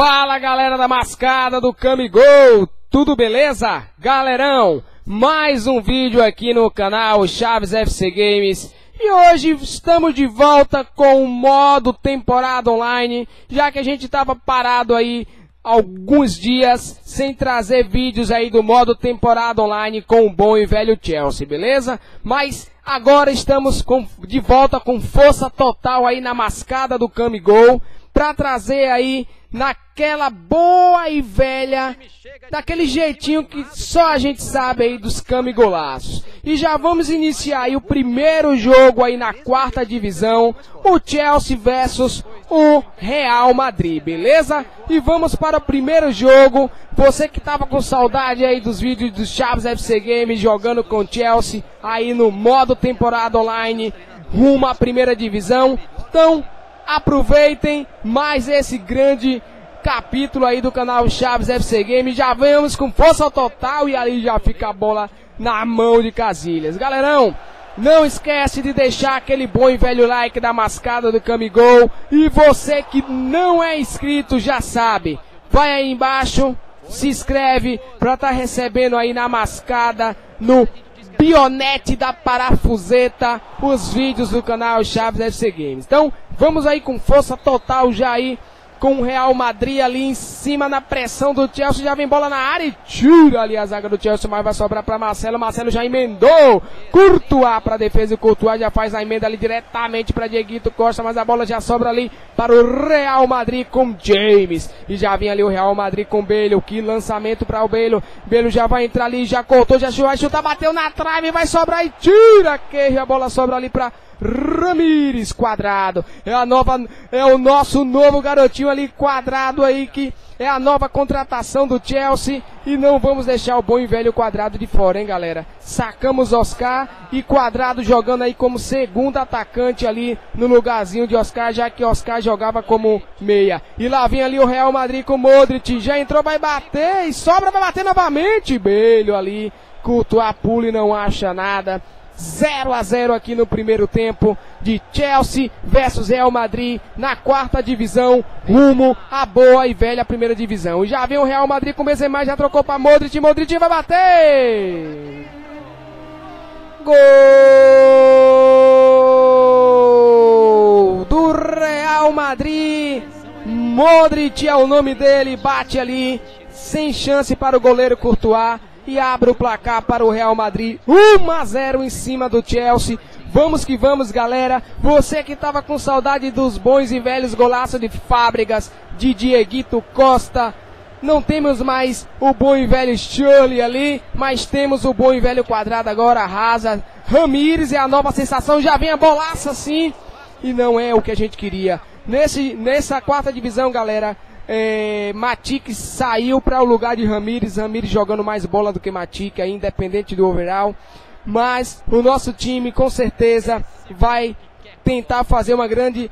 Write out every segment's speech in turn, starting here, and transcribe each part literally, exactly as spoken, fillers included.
Fala, galera da mascada do Camigol, tudo beleza? Galerão, mais um vídeo aqui no canal Chaves F C Games. E hoje estamos de volta com o modo temporada online, já que a gente estava parado aí alguns dias sem trazer vídeos aí do modo temporada online com o bom e velho Chelsea, beleza? Mas agora estamos com, de volta com força total aí na mascada do Camigol, para trazer aí naquela boa e velha, daquele jeitinho que só a gente sabe aí dos camigolaços. E já vamos iniciar aí o primeiro jogo aí na quarta divisão, o Chelsea versus o Real Madrid, beleza? E vamos para o primeiro jogo. Você que tava com saudade aí dos vídeos dos Chaves F C Games jogando com o Chelsea aí no modo temporada online rumo à primeira divisão, então aproveitem mais esse grande capítulo aí do canal Chaves F C Games. Já vamos com força total e ali já fica a bola na mão de Casilhas. Galerão, não esquece de deixar aquele bom e velho like da mascada do Camigol. E você que não é inscrito já sabe, vai aí embaixo, se inscreve para estar tá recebendo aí na mascada, no Bionete da Parafuseta, os vídeos do canal Chaves F C Games. Então, vamos aí com força total já aí, com o Real Madrid ali em cima na pressão do Chelsea, já vem bola na área e tira ali a zaga do Chelsea, mas vai sobrar para Marcelo, Marcelo já emendou, Courtois para a defesa e Courtois já faz a emenda ali diretamente para Dieguito Costa, mas a bola já sobra ali para o Real Madrid com James, e já vem ali o Real Madrid com Bale, que lançamento para o Bale, Bale já vai entrar ali, já cortou, já vai chutar, bateu na trave, vai sobrar e tira, que a bola sobra ali para Ramires, Quadrado, é a nova, é o nosso novo garotinho ali, Quadrado aí, que é a nova contratação do Chelsea, e não vamos deixar o bom e velho Quadrado de fora, hein, galera? Sacamos Oscar e Quadrado jogando aí como segundo atacante ali no lugarzinho de Oscar, já que Oscar jogava como meia. E lá vem ali o Real Madrid com Modric, já entrou, vai bater e sobra, vai bater novamente, Bale ali, Courtois pula e não acha nada. zero a zero aqui no primeiro tempo de Chelsea versus Real Madrid na quarta divisão, rumo à boa e velha primeira divisão. E já vem o Real Madrid com Benzema, já trocou para Modric, Modric vai bater! Gol do Real Madrid, Modric é o nome dele, bate ali, sem chance para o goleiro Courtois. E abre o placar para o Real Madrid, um a zero em cima do Chelsea. Vamos que vamos, galera. Você que estava com saudade dos bons e velhos golaços de Fábricas, de Dieguito Costa. Não temos mais o bom e velho Shirley ali, mas temos o bom e velho Quadrado agora, Hazard. Ramires é a nova sensação, já vem a bolaça sim. E não é o que a gente queria. Nesse, nessa quarta divisão, galera, É, Matic saiu para o lugar de Ramires, Ramires jogando mais bola do que Matic, aí, independente do overall, mas o nosso time com certeza vai tentar fazer uma grande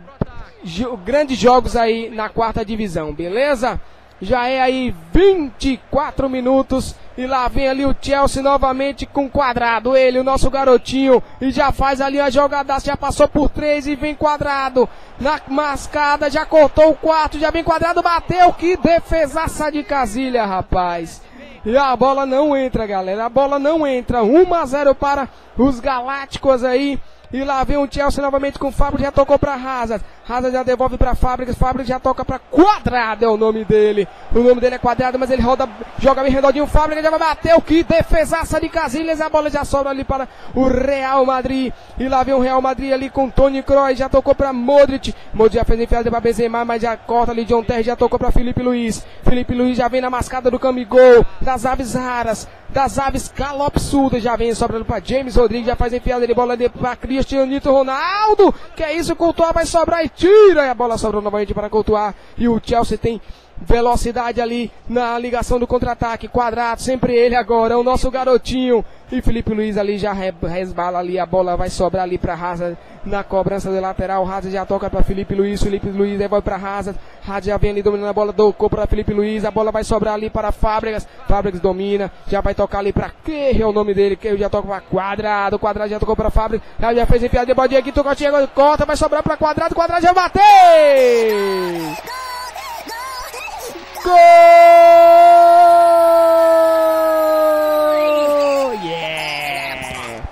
jo, grandes jogos aí na quarta divisão, beleza? Já é aí vinte e quatro minutos e lá vem ali o Chelsea novamente com Quadrado, ele, o nosso garotinho, e já faz ali a jogada, já passou por três e vem Quadrado na mascada, já cortou o quarto, já vem Quadrado, bateu, que defesaça de Casilha, rapaz. E a bola não entra, galera, a bola não entra, um a zero para os Galácticos aí. E lá vem o Chelsea novamente com o Fábio, já tocou para Hazard, Hazard já devolve para Fábricas, Fábricas já toca para Quadrado, é o nome dele, o nome dele é Quadrado, mas ele roda, joga bem redondinho, Fábricas já vai bater, que defesaça de Casilhas, a bola já sobra ali para o Real Madrid, e lá vem o Real Madrid ali com Toni Kroos, já tocou para Modric, Modric já fez enfiada para Benzema, mas já corta ali, John Terry já tocou para Felipe Luiz, Felipe Luiz já vem na mascada do Camigol, das aves raras, das aves calopsudas, já vem sobrando para James Rodrigues, já faz enfiada de bola para Cristiano Ronaldo, que é isso, Courtois vai sobrar e tira, e a bola sobrou novamente para Courtois, e o Chelsea tem velocidade ali na ligação do contra-ataque, Quadrado, sempre ele agora, é o nosso garotinho, e Felipe Luiz ali já resbala ali, a bola vai sobrar ali para Hazard, na cobrança de lateral, Hazard já toca para Felipe Luiz, Felipe Luiz devolve para Hazard, Hazard já vem ali dominando a bola, tocou para Felipe Luiz, a bola vai sobrar ali para Fábricas, Fábricas domina, já vai tocar ali para que é o nome dele, que já toca para Quadrado, Quadrado já tocou para Fábricas, já, já fez enfiada de bola aqui, tocou, chega, corta, vai sobrar para Quadrado, Quadrado já bateu! Gol! Yeah!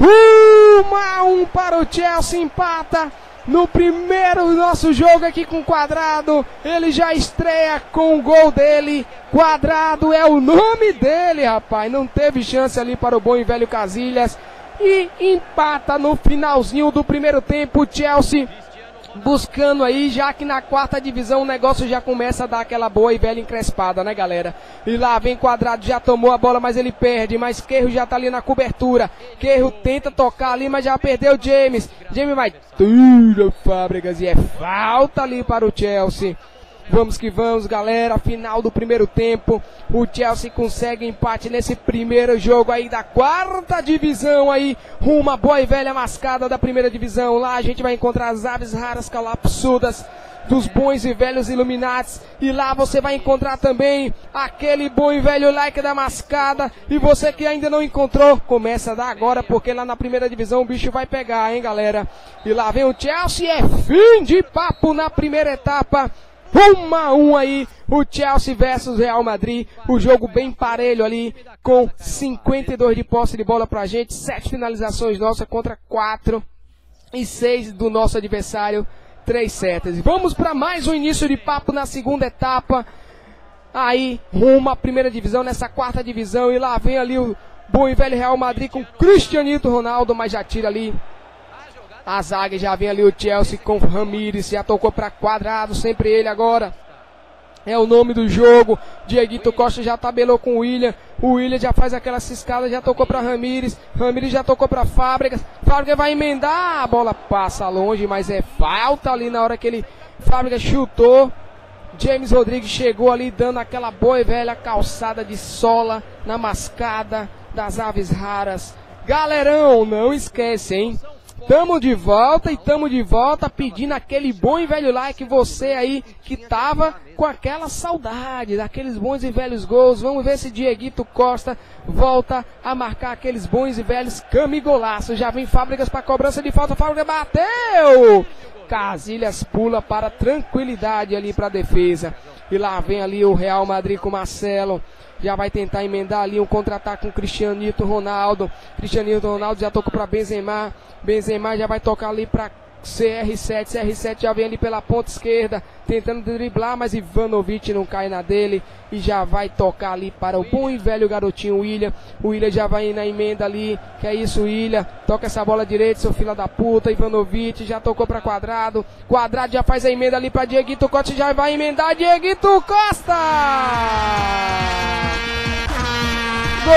um a um para o Chelsea, empata no primeiro nosso jogo aqui com o Quadrado. Ele já estreia com o gol dele. Quadrado é o nome dele, rapaz. Não teve chance ali para o bom e velho Casilhas. E empata no finalzinho do primeiro tempo o Chelsea, buscando aí, já que na quarta divisão o negócio já começa a dar aquela boa e velha encrespada, né, galera? E lá vem Quadrado, já tomou a bola, mas ele perde, mas Queiro já tá ali na cobertura. Queiro tenta tocar ali, mas já perdeu o James. James vai, tira Fábricas, e é falta ali para o Chelsea. Vamos que vamos, galera, final do primeiro tempo, o Chelsea consegue empate nesse primeiro jogo aí da quarta divisão aí, uma boa e velha mascada da primeira divisão. Lá a gente vai encontrar as aves raras calapsudas dos bons e velhos Illuminates, e lá você vai encontrar também aquele bom e velho like da mascada. E você que ainda não encontrou, começa a dar agora, porque lá na primeira divisão o bicho vai pegar, hein, galera. E lá vem o Chelsea, é fim de papo na primeira etapa. um a um aí, o Chelsea versus Real Madrid, o jogo bem parelho ali, com cinquenta e dois de posse de bola pra gente, sete finalizações nossas contra quatro e seis do nosso adversário, três setas. Vamos para mais um início de papo na segunda etapa, aí rumo à primeira divisão, nessa quarta divisão, e lá vem ali o bom e velho Real Madrid com Cristianito Ronaldo, mas já tira ali a zaga. Já vem ali o Chelsea com Ramires, já tocou para Quadrado, sempre ele agora. É o nome do jogo. Dieguito Costa já tabelou com o William. O William já faz aquela ciscada, já tocou para Ramires. Ramires já tocou para Fábricas. Fábricas vai emendar, a bola passa longe, mas é falta ali na hora que ele, Fábricas chutou. James Rodrigues chegou ali dando aquela boa e velha calçada de sola na mascada das aves raras. Galerão, não esquece, hein? Tamo de volta e tamo de volta pedindo aquele bom e velho like, você aí que tava com aquela saudade daqueles bons e velhos gols. Vamos ver se Dieguito Costa volta a marcar aqueles bons e velhos camigolaços. Já vem Fábricas para cobrança de falta, Fábricas bateu! Casilhas pula para tranquilidade ali para a defesa. E lá vem ali o Real Madrid com Marcelo. Já vai tentar emendar ali um contra-ataque com o Cristianito Ronaldo. Cristianito Ronaldo já tocou para Benzema. Benzema já vai tocar ali para C R sete. C R sete já vem ali pela ponta esquerda, tentando driblar, mas Ivanovic não cai na dele. E já vai tocar ali para o bom e velho garotinho William. O William já vai na emenda ali. Que é isso, William? Toca essa bola direita, seu filho da puta. Ivanovic já tocou para Quadrado. Quadrado já faz a emenda ali para Dieguito Costa. Já vai emendar Dieguito Costa! Gol!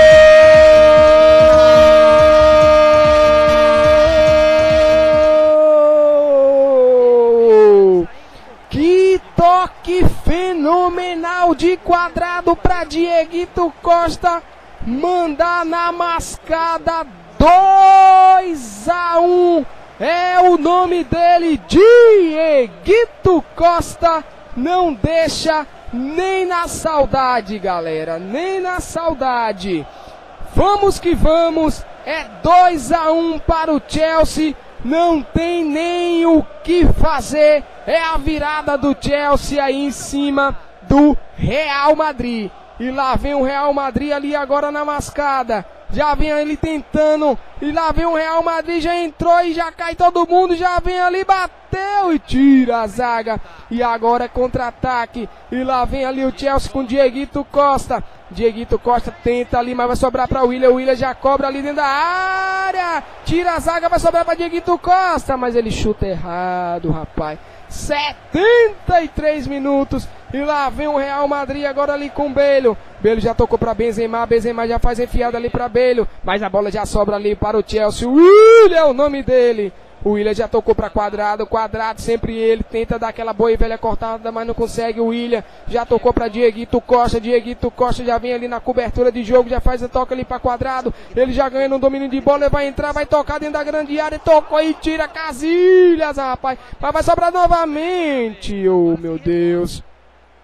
Que toque fenomenal de Quadrado para Dieguito Costa mandar na mascada. Dois a um é o nome dele, Dieguito Costa. Não deixa nem na saudade, galera, nem na saudade. Vamos que vamos, é dois a um para o Chelsea. Não tem nem o que fazer, é a virada do Chelsea aí em cima do Real Madrid. E lá vem o Real Madrid ali agora na mascada. Já vem ele tentando, e lá vem o Real Madrid, já entrou e já cai todo mundo, já vem ali, bateu e tira a zaga. E agora é contra-ataque, e lá vem ali o Chelsea com Dieguito Costa. Dieguito Costa tenta ali, mas vai sobrar para o William. O William já cobra ali dentro da área, tira a zaga, vai sobrar para Dieguito Costa, mas ele chuta errado, rapaz. setenta e três minutos, e lá vem o Real Madrid agora ali com Bale. Bale já tocou para Benzema, Benzema já faz enfiada ali para Bale, mas a bola já sobra ali para o Chelsea. O William é o nome dele. O William já tocou para Quadrado, Quadrado sempre ele, tenta dar aquela boa e velha cortada, mas não consegue. O William já tocou para Dieguito Costa, Dieguito Costa já vem ali na cobertura de jogo, já faz a toca ali para Quadrado, ele já ganha no domínio de bola, ele vai entrar, vai tocar dentro da grande área, tocou e tira Casilhas, rapaz, mas vai sobrar novamente. Oh, meu Deus.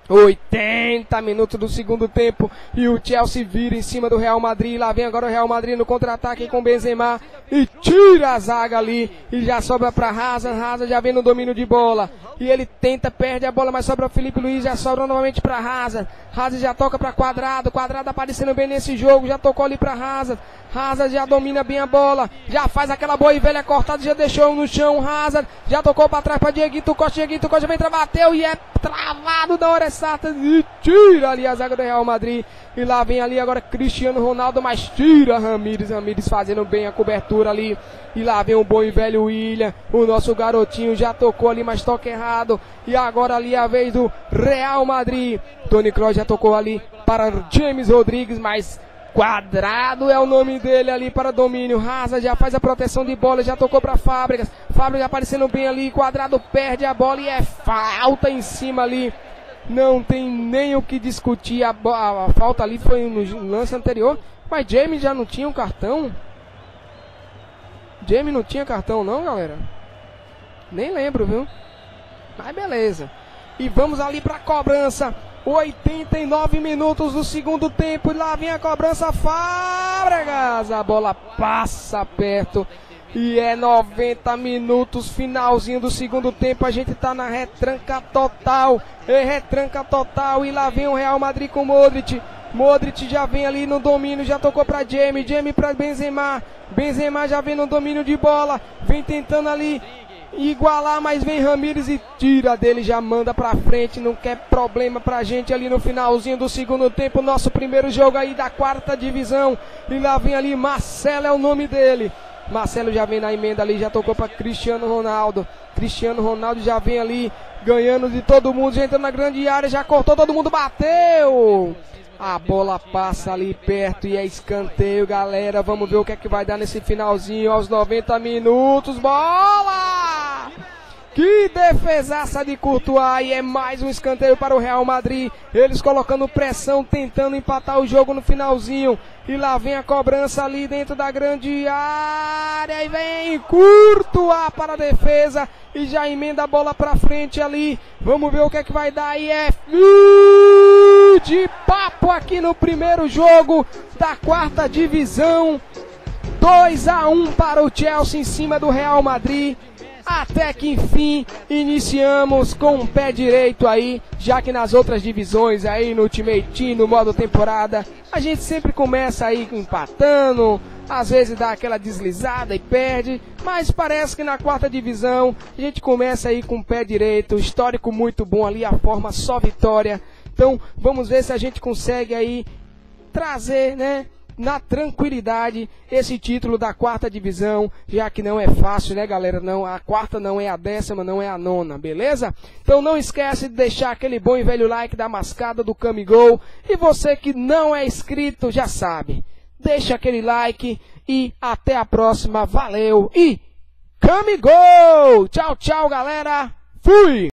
oitenta minutos do segundo tempo e o Chelsea vira em cima do Real Madrid. Lá vem agora o Real Madrid no contra-ataque com Benzema e tira a zaga ali e já sobra para Hazard. Hazard já vem no domínio de bola e ele tenta, perde a bola, mas sobra o Felipe Luiz, já sobra novamente para Hazard. Hazard já toca para Quadrado, Quadrado aparecendo bem nesse jogo, já tocou ali para Hazard. Hazard já domina bem a bola, já faz aquela boa e velha cortada, já deixou no chão. Hazard já tocou para trás para Dieguito Costa, Dieguito Costa vem, bateu e é travado da hora exata e tira ali a zaga do Real Madrid. E lá vem ali agora Cristiano Ronaldo, mas tira Ramires, Ramires fazendo bem a cobertura ali. E lá vem o bom e velho William, o nosso garotinho já tocou ali, mas toca errado. E agora ali a vez do Real Madrid. Toni Kroos já tocou ali para James Rodrigues, mas Quadrado é o nome dele ali para domínio. Hazard já faz a proteção de bola, já tocou para Fábricas. Fábricas aparecendo bem ali, Quadrado perde a bola e é falta em cima ali. Não tem nem o que discutir, a, a, a falta ali foi no lance anterior. Mas James já não tinha um cartão? James não tinha cartão não, galera? Nem lembro, viu? Mas beleza. E vamos ali para a cobrança. oitenta e nove minutos do segundo tempo. E lá vem a cobrança, Fábregas. A bola passa perto. E é noventa minutos, finalzinho do segundo tempo. A gente tá na retranca total. É retranca total. E lá vem o Real Madrid com Modric. Modric já vem ali no domínio, já tocou para Jamie. Jamie para Benzema. Benzema já vem no domínio de bola. Vem tentando ali igualar, mas vem Ramires e tira dele, já manda pra frente, não quer problema pra gente ali no finalzinho do segundo tempo, nosso primeiro jogo aí da quarta divisão, e lá vem ali Marcelo é o nome dele, Marcelo já vem na emenda ali, já tocou pra Cristiano Ronaldo, Cristiano Ronaldo já vem ali, ganhando de todo mundo, já entrando na grande área, já cortou, todo mundo bateu! A bola passa ali perto e é escanteio, galera. Vamos ver o que é que vai dar nesse finalzinho aos noventa minutos. Bola! Que defesaça de Courtois, e é mais um escanteio para o Real Madrid. Eles colocando pressão, tentando empatar o jogo no finalzinho. E lá vem a cobrança ali dentro da grande área. E vem Courtois para a defesa. E já emenda a bola para frente ali. Vamos ver o que é que vai dar. E é fim de papo aqui no primeiro jogo da quarta divisão. dois a um para o Chelsea em cima do Real Madrid. Até que enfim iniciamos com o pé direito aí, já que nas outras divisões aí no Ultimate Team, no modo temporada, a gente sempre começa aí empatando, às vezes dá aquela deslizada e perde, mas parece que na quarta divisão a gente começa aí com o pé direito, histórico muito bom ali, a forma só vitória. Então vamos ver se a gente consegue aí trazer, né, na tranquilidade esse título da quarta divisão, já que não é fácil, né, galera? Não, a quarta não é a décima, não é a nona, beleza? Então não esquece de deixar aquele bom e velho like da mascada do Camigol, e você que não é inscrito já sabe, deixa aquele like e até a próxima, valeu e Camigol! Tchau, tchau, galera, fui!